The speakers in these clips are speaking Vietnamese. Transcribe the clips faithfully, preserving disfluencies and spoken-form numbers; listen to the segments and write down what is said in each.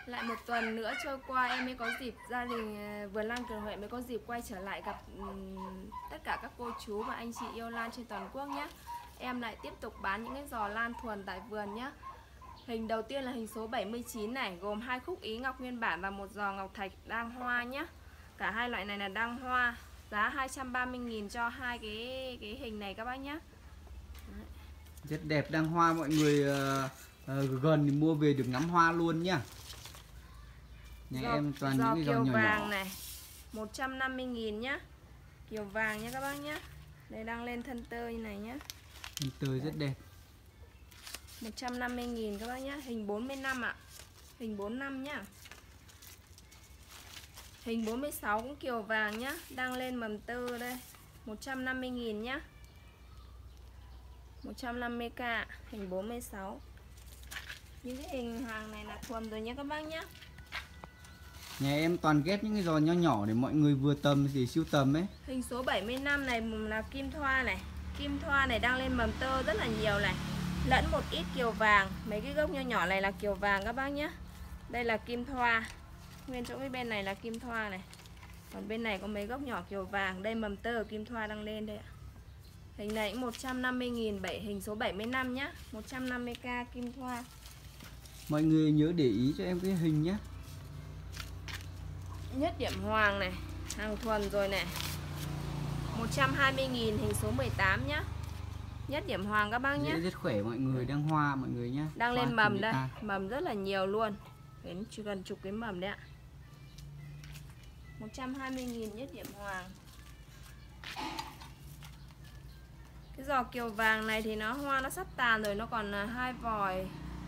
Lại một tuần nữa trôi qua em mới có dịp, gia đình Vườn Lan Cường Huệ mới có dịp quay trở lại gặp um, tất cả các cô chú và anh chị yêu lan trên toàn quốc nhé. Em lại tiếp tục bán những cái giò lan thuần tại vườn nhé. Hình đầu tiên là hình số bảy mươi chín này, gồm hai khúc ý ngọc nguyên bản và một giò ngọc thạch đang hoa nhé. Cả hai loại này là đang hoa. Giá hai trăm ba mươi nghìn cho hai cái cái hình này các bác nhé. Đấy. Rất đẹp, đang hoa, mọi người uh, uh, gần thì mua về được ngắm hoa luôn nhá. Nhà giò, em toàn giò những cái giò kiều nhỏ vàng nhỏ này một trăm năm mươi nghìn nhá. Kiều vàng nhé các bác nhé. Đây đang lên thân tơi này nhé. thân tươi rất đẹp. một trăm năm mươi nghìn các bác nhé. Hình bốn mươi lăm ạ. Hình bốn mươi lăm nhá. Hình bốn mươi sáu cũng kiều vàng nhá, đang lên mầm tơ đây. một trăm năm mươi nghìn nhá. một trăm năm mươi k hình bốn mươi sáu. Những cái hình hàng này là thuần rồi nhé các bác nhé. Nhà em toàn ghép những cái giò nhỏ nhỏ để mọi người vừa tầm thì siêu tầm ấy. Hình số bảy mươi lăm này là kim thoa này. Kim thoa này đang lên mầm tơ rất là nhiều này. Lẫn một ít kiều vàng. Mấy cái gốc nho nhỏ này là kiều vàng các bác nhé. Đây là kim thoa. Nguyên chỗ cái bên này là kim thoa này. Còn bên này có mấy gốc nhỏ kiều vàng. Đây mầm tơ kim thoa đang lên đây ạ. Hình này cũng một trăm năm mươi nghìn, bảy hình số bảy mươi lăm nhá. một trăm năm mươi k kim thoa. Mọi người nhớ để ý cho em cái hình nhé. Nhất điểm hoàng này, hàng thuần rồi này. một trăm hai mươi nghìn hình số mười tám nhá. Nhất điểm hoàng các bác nhé. Rất khỏe, mọi người đang hoa mọi người nhé. Đang hoa lên mầm đây, ta. mầm rất là nhiều luôn. Đến chỉ gần chục cái mầm đấy ạ. một trăm hai mươi nghìn nhất điểm hoàng. Cái giò kiều vàng này thì nó hoa nó sắp tàn rồi, nó còn hai vòi.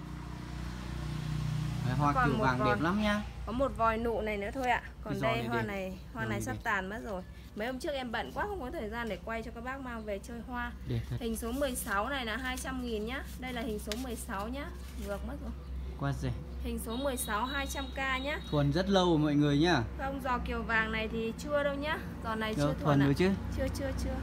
Đấy, hoa kiều vàng vòi. Đẹp lắm nhá. Có một vòi nụ này nữa thôi ạ. Còn đây hoa đẹp. này, hoa Rồi này đẹp. sắp tàn mất rồi. Mấy hôm trước em bận quá không có thời gian để quay cho các bác mang về chơi hoa. Hình số mười sáu này là hai trăm nghìn nhá. Đây là hình số mười sáu nhá. Ngược mất rồi. Quá rẻ. Hình số mười sáu hai trăm k nhá. Thuần rất lâu rồi mọi người nhá. Không, giò kiều vàng này thì chưa đâu nhá. Giò này Đâu, chưa thuần, thuần rồi ạ. chứ? Chưa chưa chưa.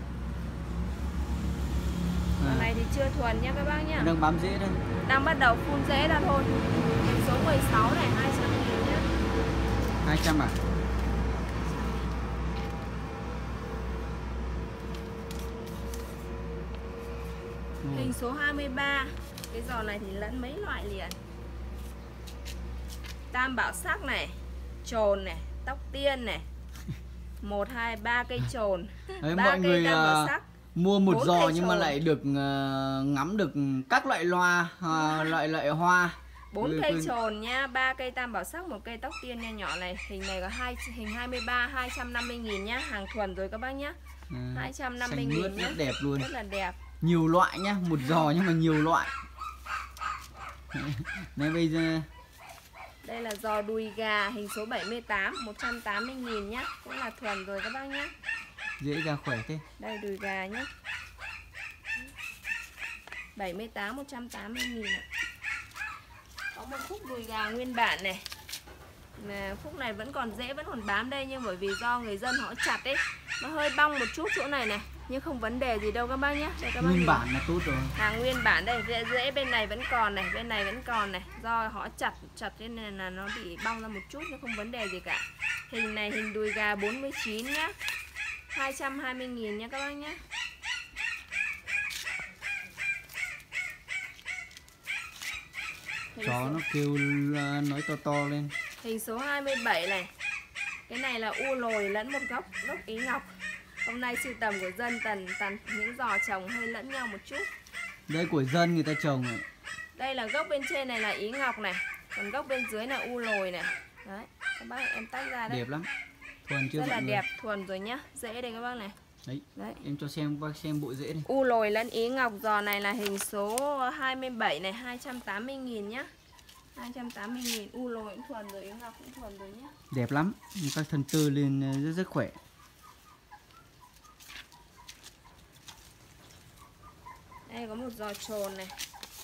Giò này thì chưa thuần nha các bác nhá. Đang bám rễ đây. Đang bắt đầu phun rễ ra thôi. Hình số mười sáu này hai trăm nghìn nhá. hai trăm à? Hình số hai mươi ba. Cái giò này thì lẫn mấy loại liền. Tam bảo sắc này, trồn này, tóc tiên này. một hai ba cây trồn. Đấy, ba mọi cây người tam bảo sắc. Mua một giò nhưng trồn. mà lại được uh, ngắm được các loại loa, uh, loại loại hoa. bốn cây trồn nha, ba cây tam bảo sắc, một cây tóc tiên nha nhỏ này. Hình này có hai hình hai mươi ba hai trăm năm mươi nghìn nhá, hàng thuần rồi các bác nhá. À, hai trăm năm mươi nghìn nhá. Rất đẹp luôn. Rất là đẹp. Nhiều loại nhá, một giò nhưng mà nhiều loại. Này bây giờ đây là giò đùi gà hình số bảy mươi tám, một trăm tám mươi nghìn nhá, cũng là thuần rồi các bác nhá. Dễ ra khỏe thế. Đây đùi gà nhá. bảy mươi tám một trăm tám mươi nghìn ạ. Có một khúc đùi gà nguyên bản này. Mà khúc này vẫn còn dễ, vẫn còn bám đây, nhưng bởi vì do người dân họ chặt ấy, nó hơi bong một chút chỗ này này, nhưng không vấn đề gì đâu các bác nhé. Đây, các bác nguyên nhìn. Bản là tốt rồi. Hàng nguyên bản đây, rễ, rễ bên này vẫn còn này, bên này vẫn còn này, do họ chặt chặt nên là, là nó bị bong ra một chút, nhưng không vấn đề gì cả. Hình này hình đùi gà bốn mươi chín nhá, hai trăm hai mươi nghìn nhá các bác nhé. Chó số... nó kêu nói to to lên. Hình số hai mươi bảy này. Cái này là u lồi lẫn một gốc gốc ý ngọc. Hôm nay sưu tầm của dân tần tần những giò trồng hơi lẫn nhau một chút. Đây của dân người ta trồng này. Đây là gốc bên trên này là ý ngọc này, còn gốc bên dưới là u lồi này. Đấy, các bác em tách ra đấy. Đẹp lắm. Thuần chưa? Rất là đẹp, thuần rồi nhá. Rễ đây các bác này. Đấy. Đấy. Em cho xem bác xem bộ rễ này. U lồi lẫn ý ngọc, giò này là hình số hai mươi bảy này, hai trăm tám mươi nghìn nhá. hai trăm tám mươi nghìn, u lồi cũng thuần rồi, ý ngọc cũng thuần rồi nhá. Đẹp lắm, các thân tơ lên rất rất khỏe. Đây có một giò trồn này.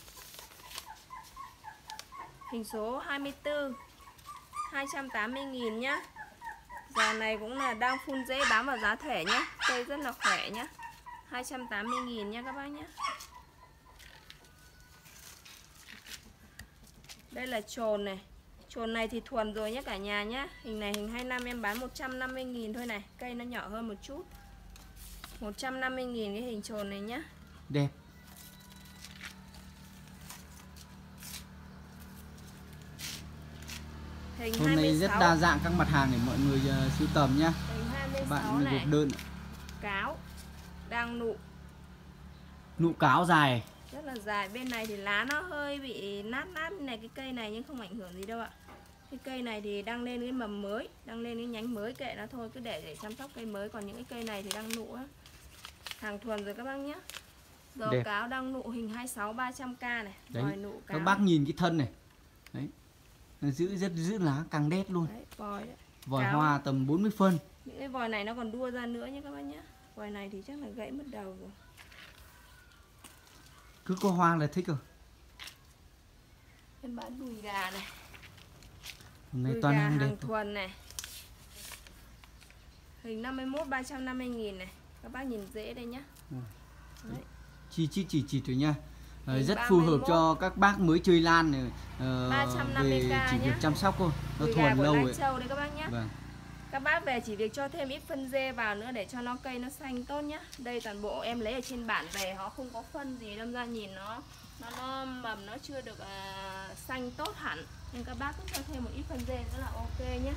Hình số hai mươi tư, hai trăm tám mươi nghìn nhá. Giò này cũng là đang phun rễ bám vào giá thể nhá. Cây rất là khỏe nhá. hai trăm tám mươi nghìn nhá các bác nhá. Đây là trồn này. Chồn này thì thuần rồi nhé cả nhà nhé. Hình này hình hai mươi lăm em bán một trăm năm mươi nghìn thôi này. Cây nó nhỏ hơn một chút. một trăm năm mươi nghìn cái hình chồn này nhá. Đẹp. Hình Hôm nay rất đa dạng các mặt hàng để mọi người uh, sưu tầm nhá. Hình hai mươi sáu Bạn này. gộp đơn. Cáo đang nụ. Nụ cáo dài. Rất là dài. Bên này thì lá nó hơi bị nát nát này cái cây này nhưng không ảnh hưởng gì đâu ạ. Cái cây này thì đang lên cái mầm mới, đang lên cái nhánh mới, kệ nó thôi, cứ để để chăm sóc cây mới. Còn những cái cây này thì đang nụ á. Hàng thuần rồi các bác nhé. Giò Đẹp. cáo đang nụ hình hai mươi sáu ba trăm k này. Đấy. Vòi nụ cáo. Các bác nhìn cái thân này. Đấy. Nó giữ rất giữ lá càng đét luôn. Đấy, vòi đấy. Vòi Cáo. hoa tầm bốn mươi phân. Những cái vòi này nó còn đua ra nữa nhé các bác nhé. Vòi này thì chắc là gãy mất đầu rồi. Cứ có hoa là thích rồi. Em bán đùi gà này. Hôm nay Đùi toàn gà hàng hàng đẹp. thuần này. Hình năm mươi mốt ba trăm năm mươi nghìn này. Các bác nhìn dễ đây nhá. Đấy. Chi chi chỉ chỉ thôi nha. Hình Rất ba phù mươi hợp mốt. cho các bác mới chơi lan này, uh, ba trăm năm mươi k về chỉ việc nhá. chăm sóc thôi. Nó Đùi gà thuần của lâu Lai ấy. Châu đây các bác nhé. Vâng. Các bác về chỉ việc cho thêm ít phân dê vào nữa để cho nó cây nó xanh tốt nhá. Đây toàn bộ em lấy ở trên bản về, họ không có phân gì, đâm ra nhìn nó nó, nó mầm nó chưa được uh, xanh tốt hẳn. Nhưng các bác cứ cho thêm một ít phân dê nữa là ok nhé.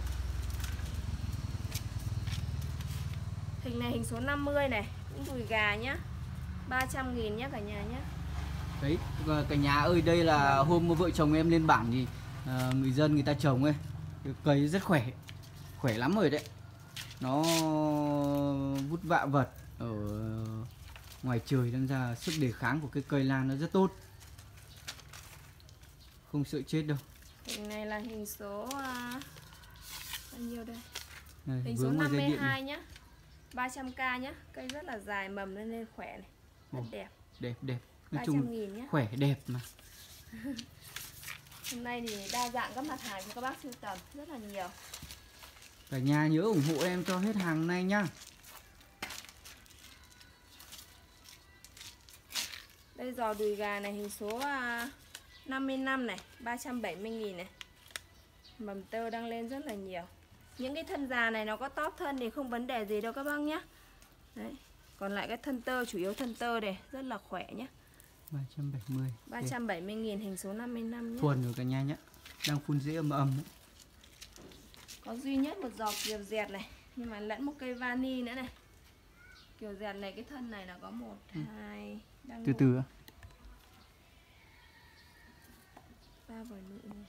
Hình này hình số năm mươi này, cũng đùi gà nhá. ba trăm nghìn nhá cả nhà nhá. Đấy, cả nhà ơi, đây là hôm vợ chồng em lên bản thì uh, người dân người ta trồng ấy, cây rất khỏe, khỏe lắm rồi đấy. Nó vút vạ vật ở ngoài trời, nên ra sức đề kháng của cái cây lan nó rất tốt, không sợ chết đâu. Hình này là hình số uh, bao nhiêu đây? Này, hình số năm mươi hai nhá. ba trăm k nhá. Cây rất là dài, mầm lên lên khỏe này. Rất Ồ, đẹp. Đẹp đẹp. Nói ba trăm chung nghìn nhá. khỏe đẹp mà. Hôm nay thì đa dạng các mặt hàng cho các bác sưu tầm rất là nhiều. Cả nhà nhớ ủng hộ em cho hết hàng này nhá. Đây giò đùi gà này hình số uh, năm mươi lăm này, ba trăm bảy mươi nghìn này. Mầm tơ đang lên rất là nhiều. Những cái thân già này nó có tóp thân thì không vấn đề gì đâu các bác nhé. Đấy. Còn lại cái thân tơ, chủ yếu thân tơ này rất là khỏe nhé. ba trăm bảy mươi. ba trăm bảy mươi nghìn hình số năm mươi lăm nhé. Thuần rồi cả nhà nhé. Đang phun rễ ầm ầm đấy. Có duy nhất một giò kiều dẹt này, nhưng mà lẫn một cây vani nữa này. Kiều dẹt này cái thân này là có một, ừ. hai, đang từ nụ. từ. Ba vòi nụ này.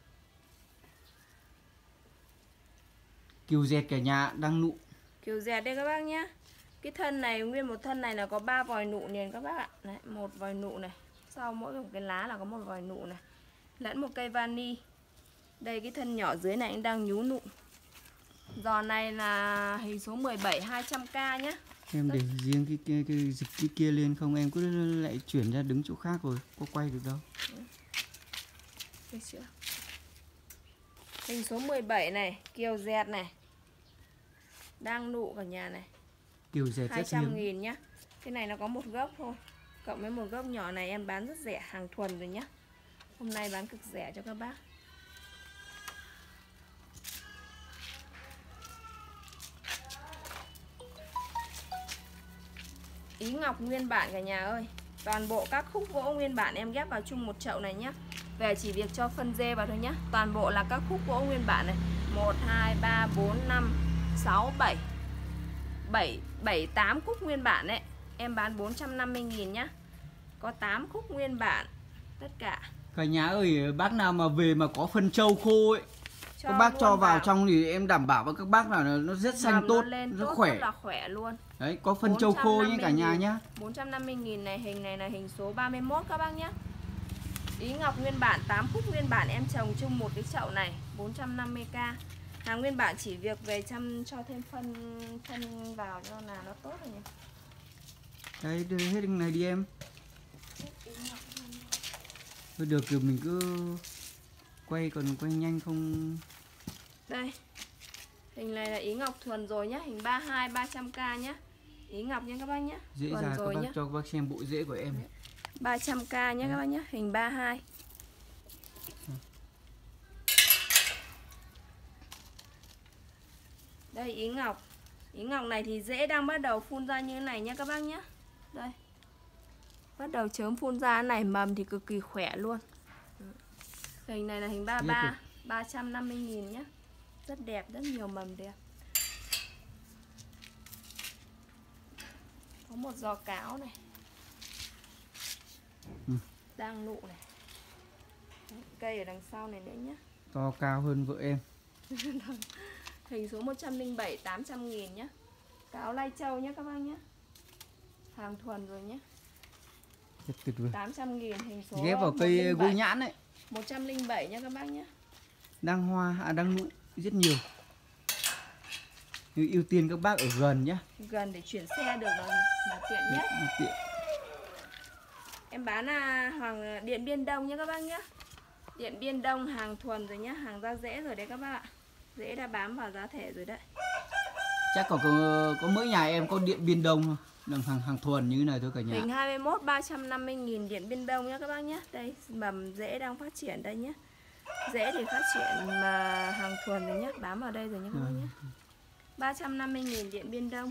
Kiều dẹt cả nhà đang nụ. Kiều dẹt đây các bác nhé. Cái thân này, nguyên một thân này là có ba vòi nụ liền các bác ạ. Đấy, một vòi nụ này. Sau mỗi một cái lá là có một vòi nụ này. Lẫn một cây vani. Đây cái thân nhỏ dưới này anh đang nhú nụ. Giò này là hình số mười bảy hai trăm k nhé. Em để riêng cái kia cái dịch cái kia lên không, em cứ lại chuyển ra đứng chỗ khác rồi có quay được đâu. Được chưa? Hình số mười bảy này, kiều dẹt này. Đang nụ cả nhà này. Kiều dẹt hai rất trăm hiếm. nghìn nhá. Cái này nó có một gốc thôi. Cộng với một gốc nhỏ này em bán rất rẻ, hàng thuần rồi nhá. Hôm nay bán cực rẻ cho các bác. Ý ngọc nguyên bản cả nhà ơi. Toàn bộ các khúc gỗ nguyên bản em ghép vào chung một chậu này nhá. Về chỉ việc cho phân dê vào thôi nhá. Toàn bộ là các khúc gỗ nguyên bản này. một, hai, ba, bốn, năm, sáu, bảy bảy, bảy, tám khúc nguyên bản đấy. Em bán bốn trăm năm mươi nghìn nhá. Có tám khúc nguyên bản. Tất cả. Cả nhà ơi, bác nào mà về mà có phân trâu khô ấy, Cho các bác cho vào, vào trong thì em đảm bảo với các bác là nó rất xanh mầm tốt, nó lên rất tốt, khỏe. rất là khỏe luôn. Đấy, có phân trâu khô nhé cả nhà nhá. bốn trăm năm mươi nghìn này, hình này là hình số ba mươi mốt các bác nhé. Ý ngọc nguyên bản, tám khúc nguyên bản em trồng chung một cái chậu này, bốn trăm năm mươi k. Hàng nguyên bản chỉ việc về chăm cho thêm phân phân vào cho là nó tốt rồi nhỉ. Đấy, đưa hết cái này đi em. Thôi được rồi, mình cứ quay, còn quay nhanh không. Đây. Hình này là ý ngọc thuần rồi nhá, hình ba mươi hai ba trăm k nhá. Ý ngọc nha các bác nhá. Dễ thuần ra các bác nhá. cho các bác xem bộ rễ của em. ba trăm k nhá các bác nhá, hình ba mươi hai. Đây ý ngọc. Ý ngọc này thì rễ đang bắt đầu phun ra như thế này nhé các bác nhé. Đây. Bắt đầu chớm phun ra này, mầm thì cực kỳ khỏe luôn. Hình này là hình ba mươi ba, ba trăm năm mươi nghìn nhé. Rất đẹp, rất nhiều mầm đẹp. Có một giò cáo này. Ừ. Đang nụ này. Cây ở đằng sau này nữa nhé. To cao hơn vợ em. Hình số một trăm linh bảy, tám trăm nghìn nhé. Cáo Lai Châu nhé các bác nhé. Hàng thuần rồi nhé. Rất tuyệt vời. tám trăm nghìn hình số Ghép vào cây gối nhãn đấy. một trăm linh bảy nhé các bác nhé. Đang hoa, à đang nụ rất nhiều. Nhưng ưu tiên các bác ở gần nhé. Gần để chuyển xe được là, là tiện nhất. Được, tiện. Em bán là Hoàng Điện Biên Đông nhé các bác nhé. Điện Biên Đông hàng thuần rồi nhé. Hàng ra rễ rồi đấy các bác ạ. Rễ đã bám vào giá thể rồi đấy. Chắc có, có, có mỗi nhà em có Điện Biên Đông thôi. Đằng hàng hàng thuần như thế này thôi cả nhà. Hình hai mươi mốt, ba trăm năm mươi nghìn Điện Biên Đông nhé các bác nhé. Đây mầm rễ đang phát triển đây nhé. Rễ thì phát triển mà hàng thuần rồi nhé. Bám vào đây rồi nhé các bác nhé. ba trăm năm mươi nghìn Điện Biên Đông.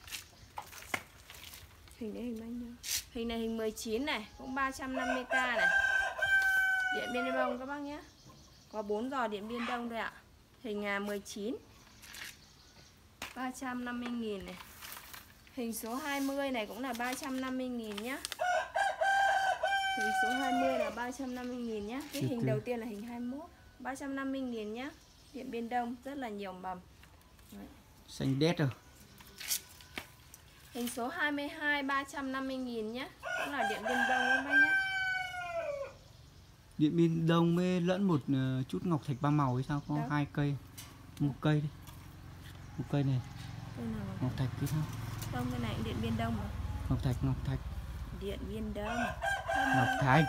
Hình đấy hình bao nhiêu? Hình này hình mười chín này, cũng ba trăm năm mươi k này. Điện Biên Đông các bác nhé. Có bốn giò Điện Biên Đông thôi ạ. Hình mười chín, ba trăm năm mươi nghìn này. Hình số hai mươi này cũng là ba trăm năm mươi nghìn nhá. Hình số hai mươi là ba trăm năm mươi nghìn nhá. Cái hình đầu tiên là hình hai mươi mốt, ba trăm năm mươi nghìn nhá. Điện Biên Đông rất là nhiều mầm. Đấy. Xanh đét rồi. Hình số hai mươi hai, ba trăm năm mươi nghìn nhá. Cũng là Điện Biên Đông các bác nhá. Điện Biên Đông mới lẫn một chút ngọc thạch ba màu hay sao? Có Đâu? hai cây. Một cây đi. Một cây này. Cây nào Ngọc thạch cái sao? Không, cái này cũng Điện Biên Đông mà. Ngọc thạch, ngọc thạch. Điện Biên Đông. Ngọc thạch.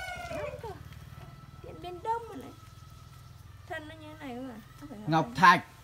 Điện Biên Đông mà này. Thân nó như thế này không à? Không phải Ngọc đây. thạch.